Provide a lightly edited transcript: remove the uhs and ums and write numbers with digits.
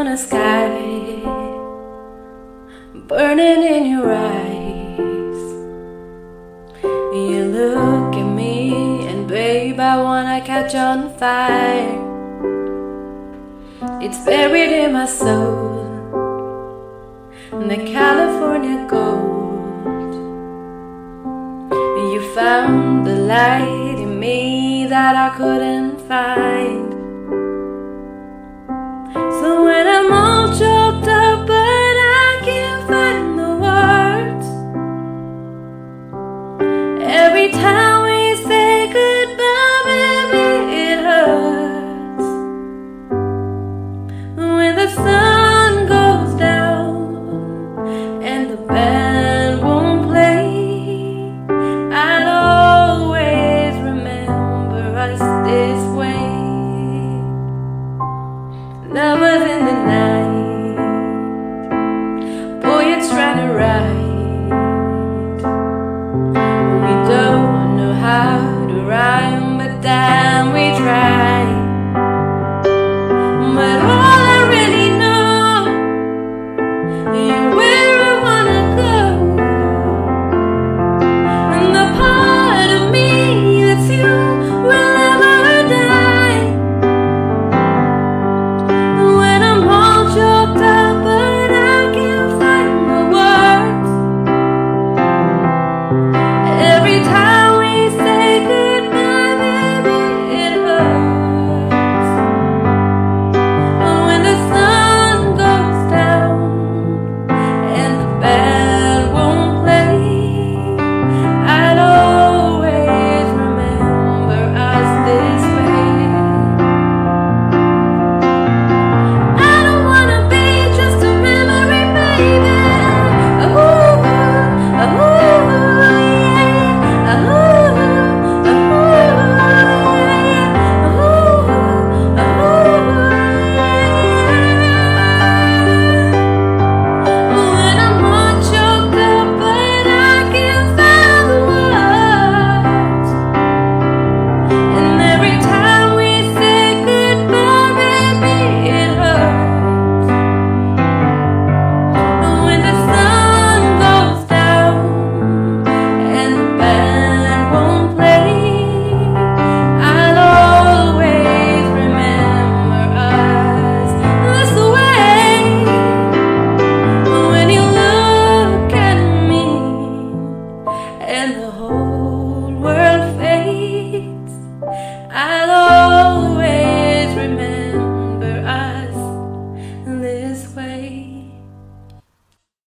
the sky, burning in your eyes. You look at me and babe, I wanna catch on fire. It's buried in my soul, the California gold. You found the light in me that I couldn't find. So when I'm all choked up but I can't find the words, every time we say goodbye, baby, it hurts. When the sun goes down and the band won't play, I'd always remember us this way. Lovers in the night, boy, it's trying to ride.